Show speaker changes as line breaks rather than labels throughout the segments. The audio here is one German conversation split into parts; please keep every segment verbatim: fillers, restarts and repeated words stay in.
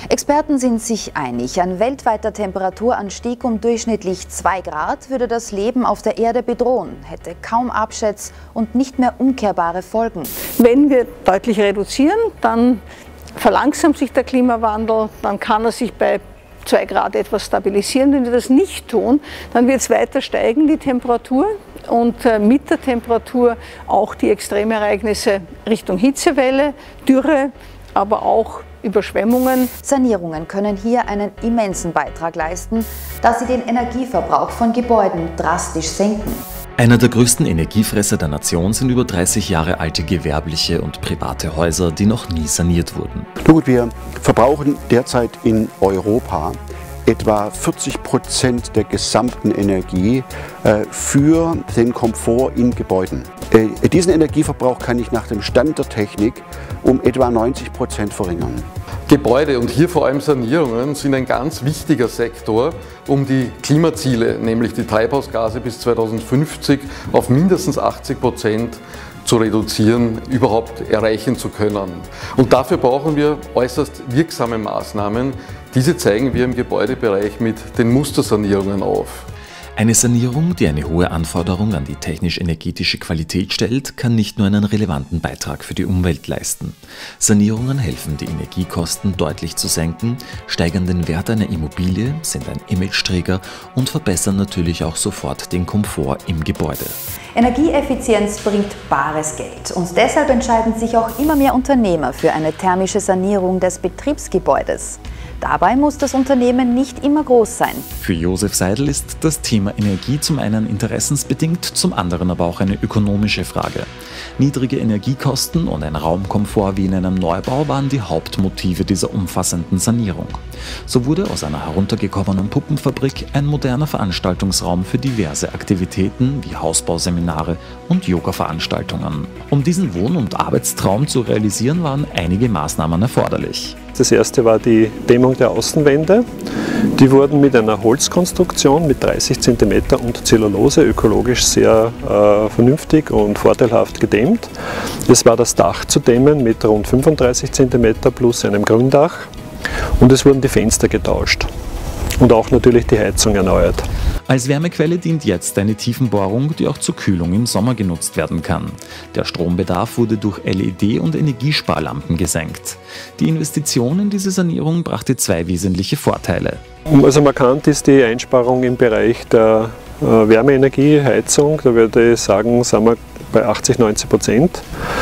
Experten sind sich einig, ein weltweiter Temperaturanstieg um durchschnittlich zwei Grad würde das Leben auf der Erde bedrohen, hätte kaum Abschätz- und nicht mehr umkehrbare Folgen.
Wenn wir deutlich reduzieren, dann verlangsamt sich der Klimawandel, dann kann er sich bei zwei Grad etwas stabilisieren. Wenn wir das nicht tun, dann wird es weiter steigen, die Temperatur, und mit der Temperatur auch die Extremereignisse Richtung Hitzewelle, Dürre, aber auch Überschwemmungen.
Sanierungen können hier einen immensen Beitrag leisten, da sie den Energieverbrauch von Gebäuden drastisch senken.
Einer der größten Energiefresser der Nation sind über dreißig Jahre alte gewerbliche und private Häuser, die noch nie saniert wurden.
Nun gut, wir verbrauchen derzeit in Europa etwa vierzig Prozent der gesamten Energie äh, für den Komfort in Gebäuden. Äh, diesen Energieverbrauch kann ich nach dem Stand der Technik um etwa neunzig Prozent verringern.
Gebäude und hier vor allem Sanierungen sind ein ganz wichtiger Sektor, um die Klimaziele, nämlich die Treibhausgase bis zweitausendfünfzig auf mindestens achtzig Prozent zu reduzieren, überhaupt erreichen zu können. Und dafür brauchen wir äußerst wirksame Maßnahmen. Diese zeigen wir im Gebäudebereich mit den Mustersanierungen auf.
Eine Sanierung, die eine hohe Anforderung an die technisch-energetische Qualität stellt, kann nicht nur einen relevanten Beitrag für die Umwelt leisten. Sanierungen helfen, die Energiekosten deutlich zu senken, steigern den Wert einer Immobilie, sind ein Imageträger und verbessern natürlich auch sofort den Komfort im Gebäude.
Energieeffizienz bringt bares Geld und deshalb entscheiden sich auch immer mehr Unternehmer für eine thermische Sanierung des Betriebsgebäudes. Dabei muss das Unternehmen nicht immer groß sein.
Für Josef Seidel ist das Thema Energie zum einen interessensbedingt, zum anderen aber auch eine ökonomische Frage. Niedrige Energiekosten und ein Raumkomfort wie in einem Neubau waren die Hauptmotive dieser umfassenden Sanierung. So wurde aus einer heruntergekommenen Puppenfabrik ein moderner Veranstaltungsraum für diverse Aktivitäten wie Hausbauseminare und Yoga-Veranstaltungen. Um diesen Wohn- und Arbeitstraum zu realisieren, waren einige Maßnahmen erforderlich.
Das erste war die Dämmung der Außenwände. Die wurden mit einer Holzkonstruktion mit dreißig Zentimeter und Zellulose ökologisch sehr äh, vernünftig und vorteilhaft gedämmt. Es war das Dach zu dämmen mit rund fünfunddreißig Zentimeter plus einem Gründach. Und es wurden die Fenster getauscht und auch natürlich die Heizung erneuert.
Als Wärmequelle dient jetzt eine Tiefenbohrung, die auch zur Kühlung im Sommer genutzt werden kann. Der Strombedarf wurde durch L E D- und Energiesparlampen gesenkt. Die Investition in diese Sanierung brachte zwei wesentliche Vorteile.
Also markant ist die Einsparung im Bereich der äh, Wärmeenergie, Heizung. Da würde ich sagen, sind wir bei achtzig, neunzig Prozent.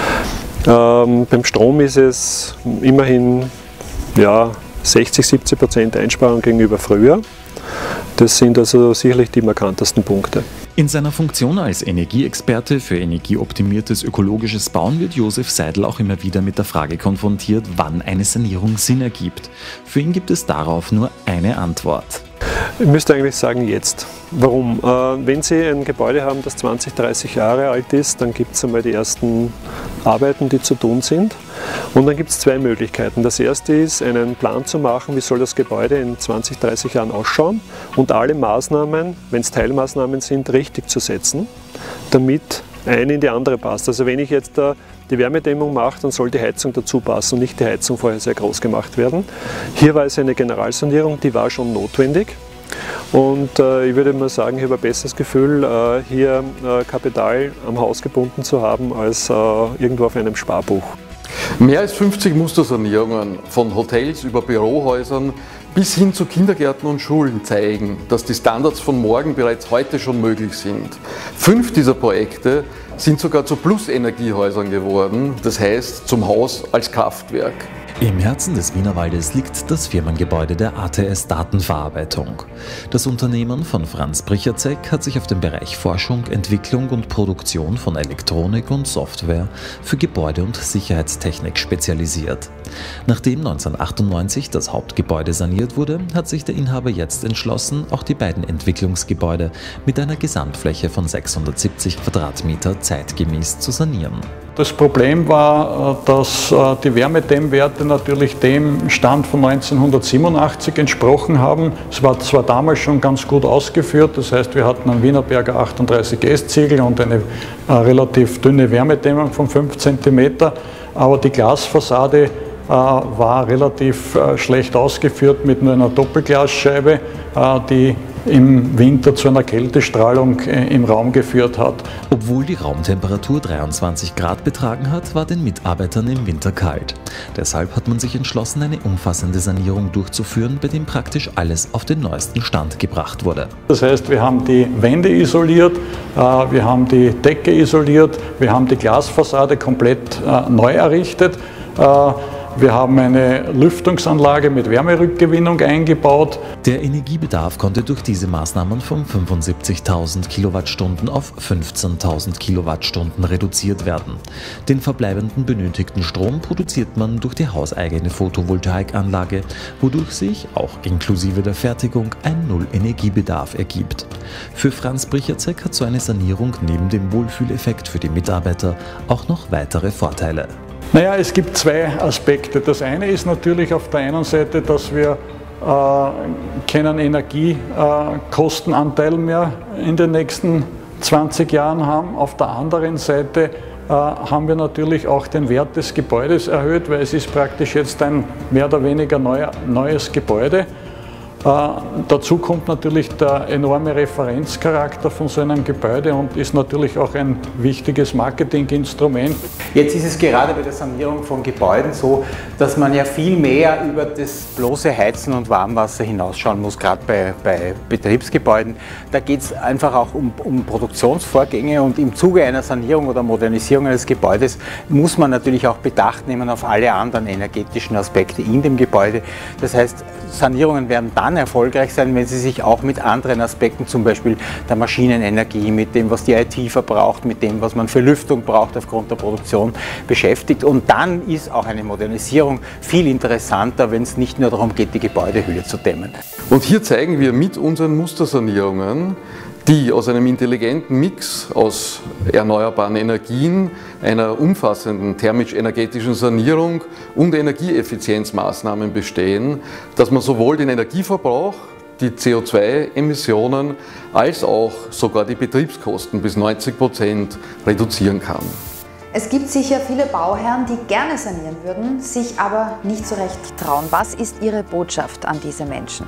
Ähm, beim Strom ist es immerhin ja, sechzig, siebzig Prozent Einsparung gegenüber früher. Das sind also sicherlich die markantesten Punkte.
In seiner Funktion als Energieexperte für energieoptimiertes ökologisches Bauen wird Josef Seidel auch immer wieder mit der Frage konfrontiert, wann eine Sanierung Sinn ergibt. Für ihn gibt es darauf nur eine Antwort.
Ich müsste eigentlich sagen, jetzt. Warum? Äh, wenn Sie ein Gebäude haben, das zwanzig, dreißig Jahre alt ist, dann gibt es einmal die ersten Arbeiten, die zu tun sind. Und dann gibt es zwei Möglichkeiten. Das erste ist, einen Plan zu machen, wie soll das Gebäude in zwanzig, dreißig Jahren ausschauen und alle Maßnahmen, wenn es Teilmaßnahmen sind, richtig zu setzen, damit eine in die andere passt. Also wenn ich jetzt da die Wärmedämmung mache, dann soll die Heizung dazu passen und nicht die Heizung vorher sehr groß gemacht werden. Hier war es eine Generalsanierung, die war schon notwendig. Und äh, ich würde mal sagen, ich habe ein besseres Gefühl, äh, hier äh, Kapital am Haus gebunden zu haben, als äh, irgendwo auf einem Sparbuch.
Mehr als fünfzig Mustersanierungen von Hotels über Bürohäusern bis hin zu Kindergärten und Schulen zeigen, dass die Standards von morgen bereits heute schon möglich sind. Fünf dieser Projekte sind sogar zu Plus-Energiehäusern geworden, das heißt zum Haus als Kraftwerk.
Im Herzen des Wienerwaldes liegt das Firmengebäude der A T S Datenverarbeitung. Das Unternehmen von Franz Brichatzek hat sich auf den Bereich Forschung, Entwicklung und Produktion von Elektronik und Software für Gebäude- und Sicherheitstechnik spezialisiert. Nachdem neunzehnhundertachtundneunzig das Hauptgebäude saniert wurde, hat sich der Inhaber jetzt entschlossen, auch die beiden Entwicklungsgebäude mit einer Gesamtfläche von sechshundertsiebzig Quadratmeter zeitgemäß zu sanieren.
Das Problem war, dass die Wärmedämmwerte natürlich dem Stand von neunzehnhundertsiebenundachtzig entsprochen haben. Es war zwar damals schon ganz gut ausgeführt, das heißt, wir hatten einen Wienerberger achtunddreißig S-Ziegel und eine relativ dünne Wärmedämmung von fünf Zentimeter, aber die Glasfassade war relativ schlecht ausgeführt mit nur einer Doppelglasscheibe, die im Winter zu einer Kältestrahlung im Raum geführt hat.
Obwohl die Raumtemperatur dreiundzwanzig Grad betragen hat, war den Mitarbeitern im Winter kalt. Deshalb hat man sich entschlossen, eine umfassende Sanierung durchzuführen, bei dem praktisch alles auf den neuesten Stand gebracht wurde.
Das heißt, wir haben die Wände isoliert, wir haben die Decke isoliert, wir haben die Glasfassade komplett neu errichtet. Wir haben eine Lüftungsanlage mit Wärmerückgewinnung eingebaut.
Der Energiebedarf konnte durch diese Maßnahmen von fünfundsiebzigtausend Kilowattstunden auf fünfzehntausend Kilowattstunden reduziert werden. Den verbleibenden benötigten Strom produziert man durch die hauseigene Photovoltaikanlage, wodurch sich, auch inklusive der Fertigung, ein Null-Energiebedarf ergibt. Für Franz Bricherzeck hat so eine Sanierung neben dem Wohlfühleffekt für die Mitarbeiter auch noch weitere Vorteile.
Naja, es gibt zwei Aspekte. Das eine ist natürlich auf der einen Seite, dass wir äh, keinen Energiekostenanteil äh, mehr in den nächsten zwanzig Jahren haben. Auf der anderen Seite äh, haben wir natürlich auch den Wert des Gebäudes erhöht, weil es ist praktisch jetzt ein mehr oder weniger neuer, neues Gebäude. Äh, dazu kommt natürlich der enorme Referenzcharakter von so einem Gebäude und ist natürlich auch ein wichtiges Marketinginstrument.
Jetzt ist es gerade bei der Sanierung von Gebäuden so, dass man ja viel mehr über das bloße Heizen und Warmwasser hinausschauen muss, gerade bei, bei Betriebsgebäuden. Da geht es einfach auch um, um Produktionsvorgänge und im Zuge einer Sanierung oder Modernisierung eines Gebäudes muss man natürlich auch Bedacht nehmen auf alle anderen energetischen Aspekte in dem Gebäude. Das heißt, Sanierungen werden dann erfolgreich sein, wenn sie sich auch mit anderen Aspekten, zum Beispiel der Maschinenenergie, mit dem, was die I T verbraucht, mit dem, was man für Lüftung braucht aufgrund der Produktion, beschäftigt. Und dann ist auch eine Modernisierung viel interessanter, wenn es nicht nur darum geht, die Gebäudehülle zu dämmen.
Und hier zeigen wir mit unseren Mustersanierungen, die aus einem intelligenten Mix aus erneuerbaren Energien, einer umfassenden thermisch-energetischen Sanierung und Energieeffizienzmaßnahmen bestehen, dass man sowohl den Energieverbrauch, die C O zwei Emissionen als auch sogar die Betriebskosten bis neunzig Prozent reduzieren kann.
Es gibt sicher viele Bauherren, die gerne sanieren würden, sich aber nicht so recht trauen. Was ist Ihre Botschaft an diese Menschen?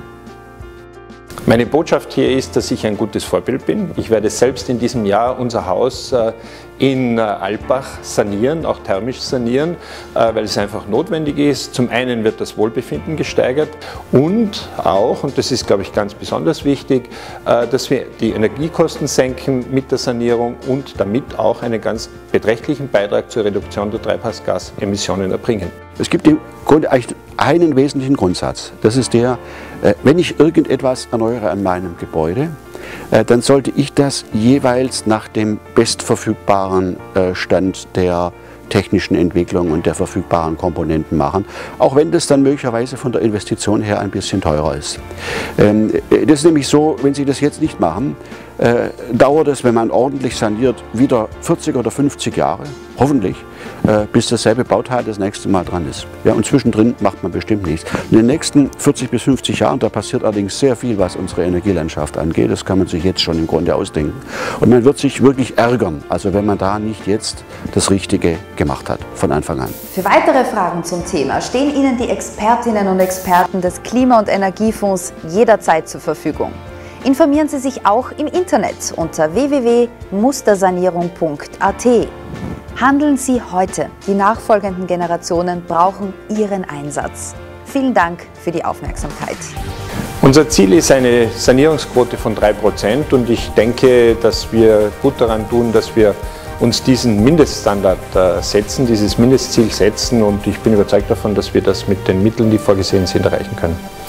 Meine Botschaft hier ist, dass ich ein gutes Vorbild bin. Ich werde selbst in diesem Jahr unser Haus in Alpbach sanieren, auch thermisch sanieren, weil es einfach notwendig ist. Zum einen wird das Wohlbefinden gesteigert und auch, und das ist, glaube ich, ganz besonders wichtig, dass wir die Energiekosten senken mit der Sanierung und damit auch einen ganz beträchtlichen Beitrag zur Reduktion der Treibhausgasemissionen erbringen.
Es gibt im Grunde eigentlich einen wesentlichen Grundsatz. Das ist der, wenn ich irgendetwas erneuere an meinem Gebäude, dann sollte ich das jeweils nach dem bestverfügbaren Stand der technischen Entwicklung und der verfügbaren Komponenten machen, auch wenn das dann möglicherweise von der Investition her ein bisschen teurer ist. Das ist nämlich so, wenn Sie das jetzt nicht machen, äh, dauert es, wenn man ordentlich saniert, wieder vierzig oder fünfzig Jahre, hoffentlich, äh, bis dasselbe Bauteil das nächste Mal dran ist. Ja, und zwischendrin macht man bestimmt nichts. In den nächsten vierzig bis fünfzig Jahren, da passiert allerdings sehr viel, was unsere Energielandschaft angeht. Das kann man sich jetzt schon im Grunde ausdenken. Und man wird sich wirklich ärgern, also wenn man da nicht jetzt das Richtige gemacht hat, von Anfang an.
Für weitere Fragen zum Thema stehen Ihnen die Expertinnen und Experten des Klima- und Energiefonds jederzeit zur Verfügung. Informieren Sie sich auch im Internet unter w w w punkt mustersanierung punkt a t. Handeln Sie heute. Die nachfolgenden Generationen brauchen Ihren Einsatz. Vielen Dank für die Aufmerksamkeit.
Unser Ziel ist eine Sanierungsquote von drei Prozent und ich denke, dass wir gut daran tun, dass wir uns diesen Mindeststandard setzen, dieses Mindestziel setzen und ich bin überzeugt davon, dass wir das mit den Mitteln, die vorgesehen sind, erreichen können.